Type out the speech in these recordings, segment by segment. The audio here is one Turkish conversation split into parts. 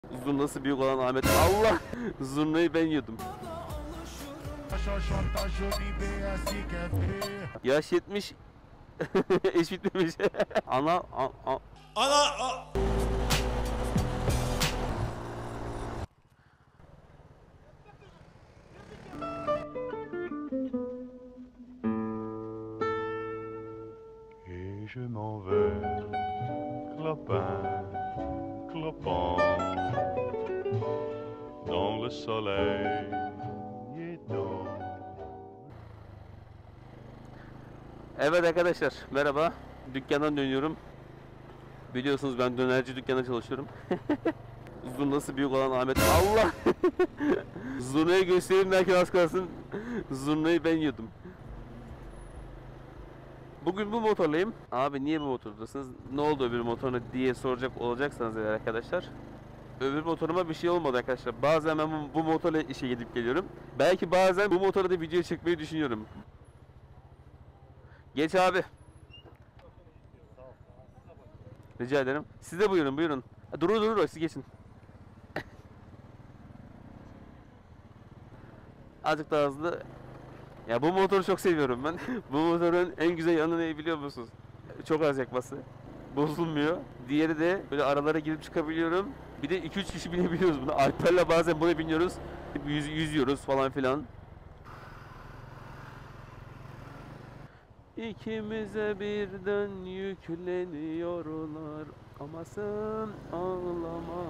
Zurnası büyük olan Ahmet. Allah! Zurnayı ben yiyordum. Yaş 70. İş bitmemiş. Ana. Et je m'en vais, clopin, clopin, dans le soleil éteint. Evet arkadaşlar, merhaba. Dükkandan dönüyorum. Biliyorsunuz ben dönerci dükkanda çalışıyorum. Zurnası büyük olan Ahmet. Allah! Zurnayı göstereyim derken az kalsın zurnayı ben yiyordum. Bugün bu motorlayım. Abi niye bu motordasınız? Ne oldu öbür motoruna diye soracak olacaksanız eğer arkadaşlar. Öbür motoruma bir şey olmadı arkadaşlar. Bazen ben bu motorla işe gidip geliyorum. Belki bazen bu motorla da video çekmeyi düşünüyorum. Geç abi. Rica ederim. Siz de buyurun buyurun. Durur siz geçin. Azıcık daha hızlı. Ya bu motoru çok seviyorum ben. Bu motorun en güzel yanı ne biliyor musunuz? Çok az yakması. Bozulmuyor. Diğeri de böyle aralara girip çıkabiliyorum. Bir de 2-3 kişi binebiliyoruz buna. Alper'le bazen buna biniyoruz. Yüzüyoruz falan filan. İkimize birden yükleniyorlar. Amasın ağlama.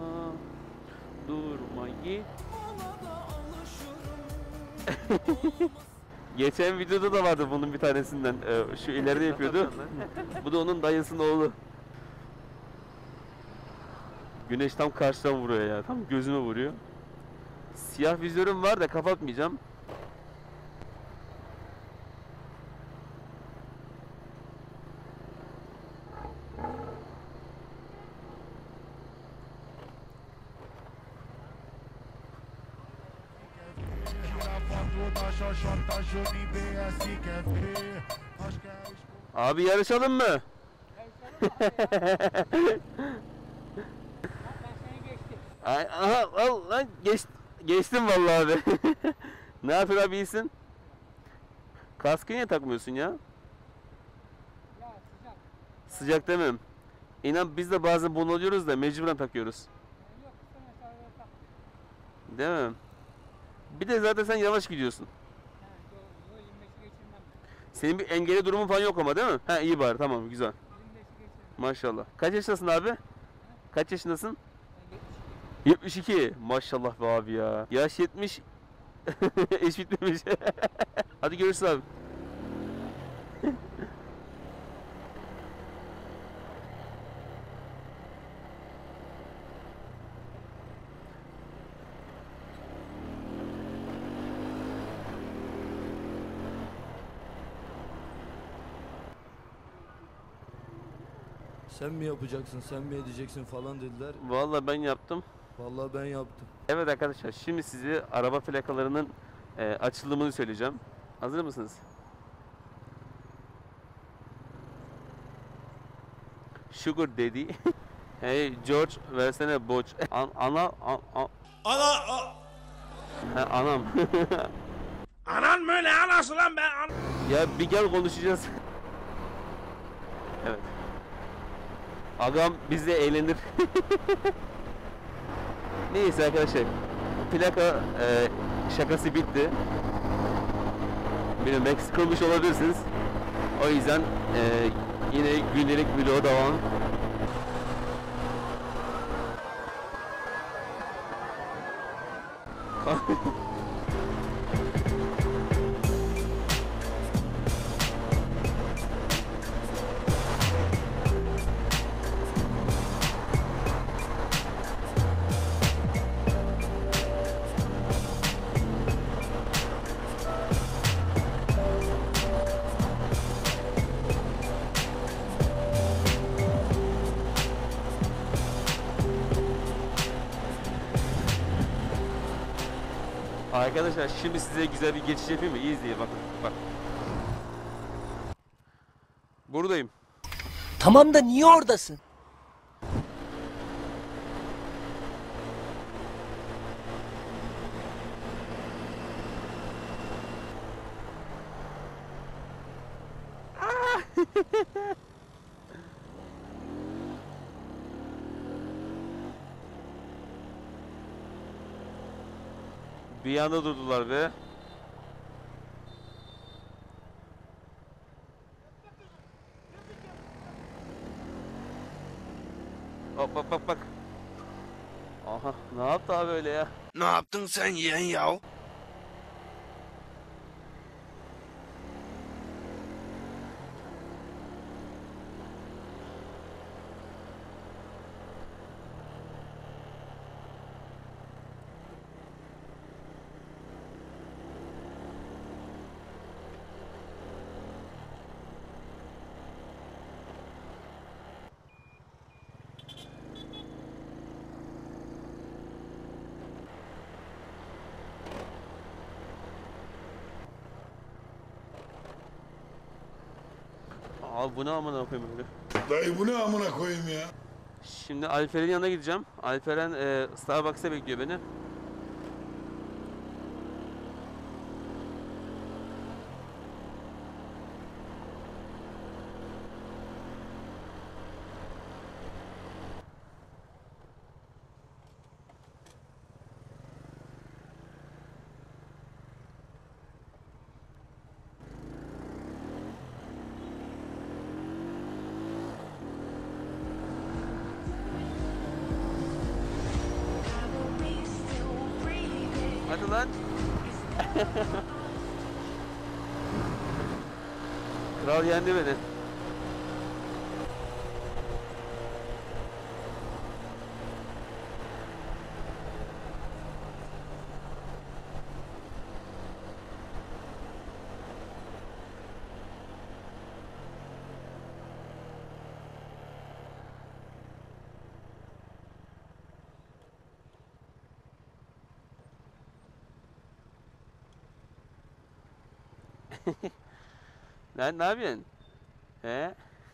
Durma git. Geçen videoda da vardı bunun bir tanesinden. Şu ileride yapıyordu. Bu da onun dayısının oğlu. Güneş tam karşıdan vuruyor ya. Tam gözüme vuruyor. Siyah vizörüm var da kapatmayacağım. Abi yarışalım mı? Ay, aha, al lan geçtim vallahi abi. Ne yapıyorsun abi iyisin? Kaskı niye takmıyorsun ya? Sıcak demem. İnan biz de bazen bunalıyoruz da mecburen takıyoruz. Değil mi? Bir de zaten sen yavaş gidiyorsun. Senin bir engeli durumun falan yok ama değil mi? Ha iyi bari tamam güzel. Maşallah. Kaç yaşındasın abi? Kaç yaşındasın? 72. Maşallah be abi ya. Yaş 70. İş bitmemiş. Hadi görüşürüz abi. Sen mi yapacaksın, sen mi edeceksin falan dediler. Vallahi ben yaptım. Vallahi ben yaptım. Evet arkadaşlar şimdi size araba plakalarının açılımını söyleyeceğim. Hazır mısınız? Sugar Daddy. Hey George versene boç. Ana anam. Anan mı ne anası lan ben Ya bir gel konuşacağız. Evet. Agam bizle eğlenir. Neyse arkadaşlar. Plaka şakası bitti. Bilmiyorum belki sıkılmış olabilirsiniz. O yüzden yine gündelik vlog devam. Arkadaşlar şimdi size güzel bir geçiş yapayım mı? İyi izleyin bakın. Bak. Buradayım. Tamam da niye oradasın? Bir anda durdular be. Bak bak bak bak. Aha, ne yaptı abi öyle ya? Ne yaptın sen yeğen yav? Abi bu ne amına koyayım öyle. Dayı bu ne amına koyayım ya? Şimdi Alper'in yanına gideceğim. Alperen Starbucks'a bekliyor beni. Hadi lan. Kral yendi beni. Lan ne yapıyorsun? He?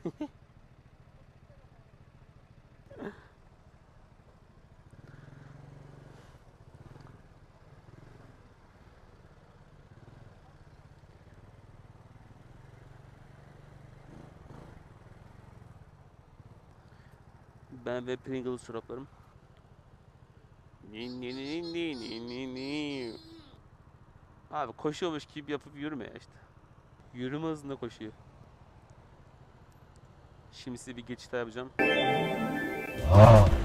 Ben ve Pringles çoraplarım. Ni ni ni ni ni ni ni. Abi koşuyormuş gibi yapıp yürüme ya işte. Yürüme hızında koşuyor. Şimdi size bir geçit yapacağım.